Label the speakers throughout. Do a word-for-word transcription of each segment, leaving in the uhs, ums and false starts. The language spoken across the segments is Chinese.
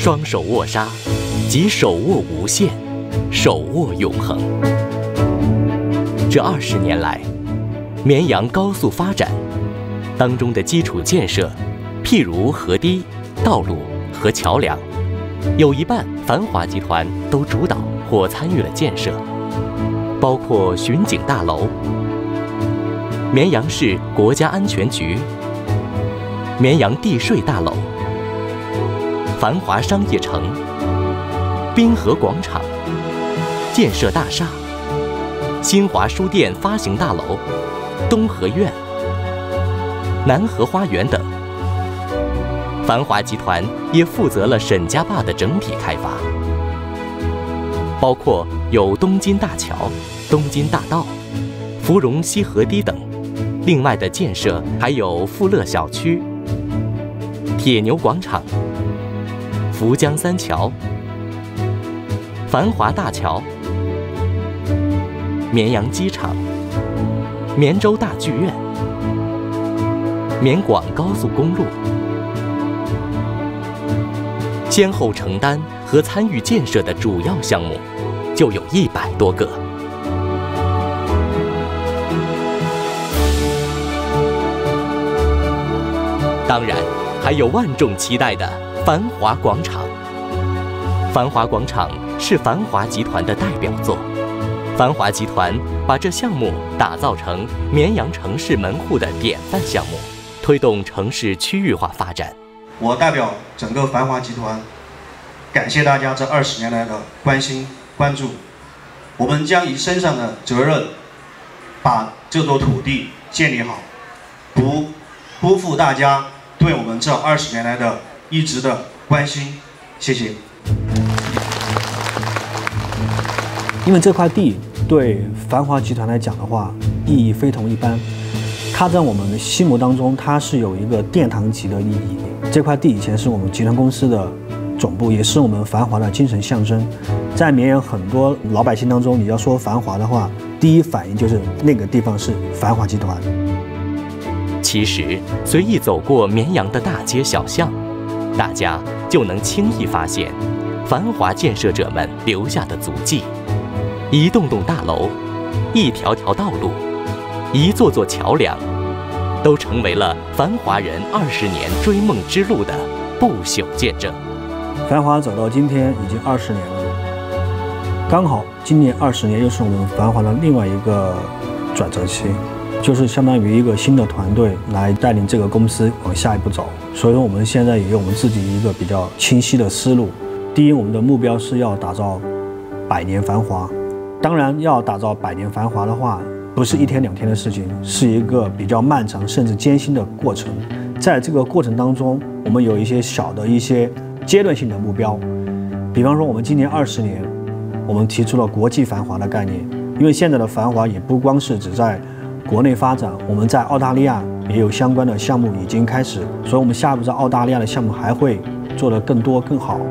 Speaker 1: 双手握沙，即手握无限，手握永恒。这二十年来，绵阳高速发展当中的基础建设，譬如河堤、道路和桥梁，有一半繁华集团都主导或参与了建设，包括巡警大楼、绵阳市国家安全局、绵阳地税大楼、繁华商业城、滨河广场、建设大厦、新华书店发行大楼、东河苑、南河花园等。繁华集团也负责了沈家坝的整体开发，包括有东金大桥、东金大道、芙蓉溪河堤等。另外的建设还有富乐小区、铁牛广场、福江三桥、繁华大桥、绵阳机场、绵州大剧院、绵广高速公路，先后承担和参与建设的主要项目就有一百多个。当然，还有万众期待的繁华广场。繁华广场是繁华集团的代表作，繁华集团把这项目打造成绵阳城市门户的典范项目，推动城市区域化发展。
Speaker 2: 我代表整个繁华集团，感谢大家这二十年来的关心关注。我们将以身上的责任，把这座土地建立好，不辜负大家对我们这二十年来的一直的关心。谢谢。
Speaker 3: 因为这块地对繁华集团来讲的话，意义非同一般。它在我们心目当中，它是有一个殿堂级的意义。这块地以前是我们集团公司的总部，也是我们繁华的精神象征。在绵阳很多老百姓当中，你要说繁华的话，第一反应就是那个地方是繁华集团。
Speaker 1: 其实，随意走过绵阳的大街小巷，大家就能轻易发现繁华建设者们留下的足迹。一栋栋大楼，一条条道路，一座座桥梁，都成为了繁华人二十年追梦之路的不朽见证。
Speaker 3: 繁华走到今天已经二十年了，刚好今年二十年又是我们繁华的另外一个转折期，就是相当于一个新的团队来带领这个公司往下一步走。所以说我们现在也有我们自己一个比较清晰的思路。第一，我们的目标是要打造百年繁华。当然，要打造百年繁华的话，不是一天两天的事情，是一个比较漫长甚至艰辛的过程。在这个过程当中，我们有一些小的一些阶段性的目标，比方说我们今年二十年，我们提出了国际繁华的概念。因为现在的繁华也不光是只在国内发展，我们在澳大利亚也有相关的项目已经开始，所以我们下一步在澳大利亚的项目还会做得更多更好。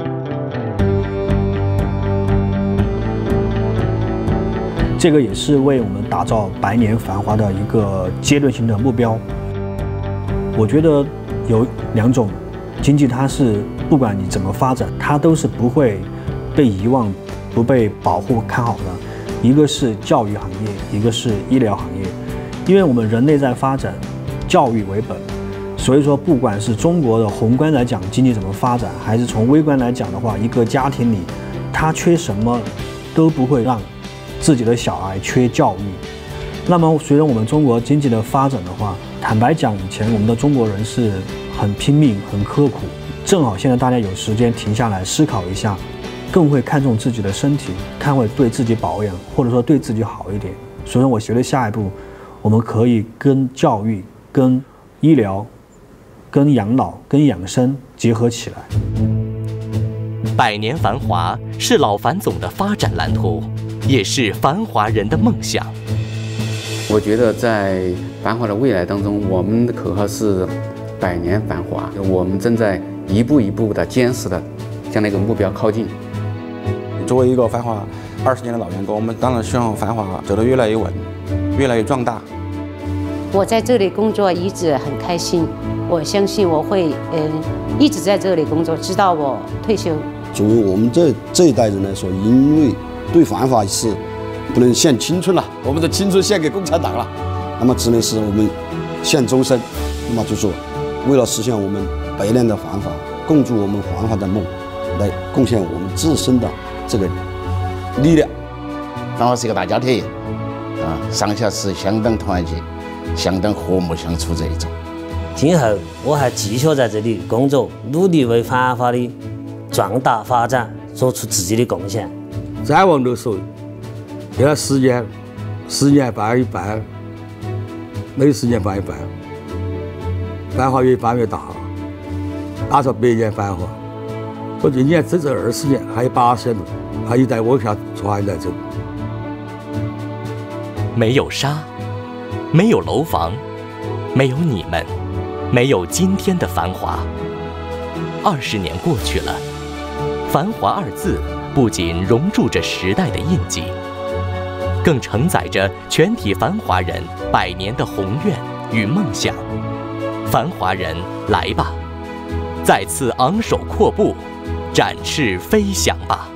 Speaker 3: 这个也是为我们打造百年繁华的一个阶段性的目标。我觉得有两种经济，它是不管你怎么发展，它都是不会被遗忘、不被保护看好的。一个是教育行业，一个是医疗行业。因为我们人类在发展，教育为本，所以说不管是中国的宏观来讲经济怎么发展，还是从微观来讲的话，一个家庭里它缺什么都不会让自己的小孩缺教育。那么随着我们中国经济的发展的话，坦白讲，以前我们的中国人是很拼命很刻苦，正好现在大家有时间停下来思考一下，更会看重自己的身体，看会对自己保养，或者说对自己好一点。所以说我觉得下一步我们可以跟教育、跟医疗、跟养老、跟养生结合起来。
Speaker 1: 百年繁华是老樊总的发展蓝图，也是繁华人的梦想。
Speaker 4: 我觉得在繁华的未来当中，我们的口号是百年繁华，我们正在一步一步的坚实的向那个目标靠近。
Speaker 5: 作为一个繁华二十年的老员工，我们当然希望繁华走得越来越稳，越来越壮大。
Speaker 6: 我在这里工作一直很开心，我相信我会嗯、呃、一直在这里工作，直到我退休。
Speaker 7: 作为我们这这一代人来说，因为对繁华是不能献青春了，我们的青春献给共产党了，那么只能是我们献终身。那么就说，为了实现我们百年的繁华，共筑我们繁华的梦，来贡献我们自身的这个力量。
Speaker 8: 繁华是一个大家庭，啊，上下是相当团结、相当和睦相处这一种。
Speaker 9: 今后我还继续在这里工作，努力为繁华的壮大发展做出自己的贡献。
Speaker 5: 展望的时候，给了十年，十年办一办，每十年办一办，繁华越办越大，打造百年繁华。我今年整整二十年，还有八十年路，还有待往下传来走。
Speaker 1: 没有沙，没有楼房，没有你们，没有今天的繁华。二十年过去了，繁华二字不仅融铸着时代的印记，更承载着全体繁华人百年的宏愿与梦想。繁华人来吧，再次昂首阔步，展翅飞翔吧。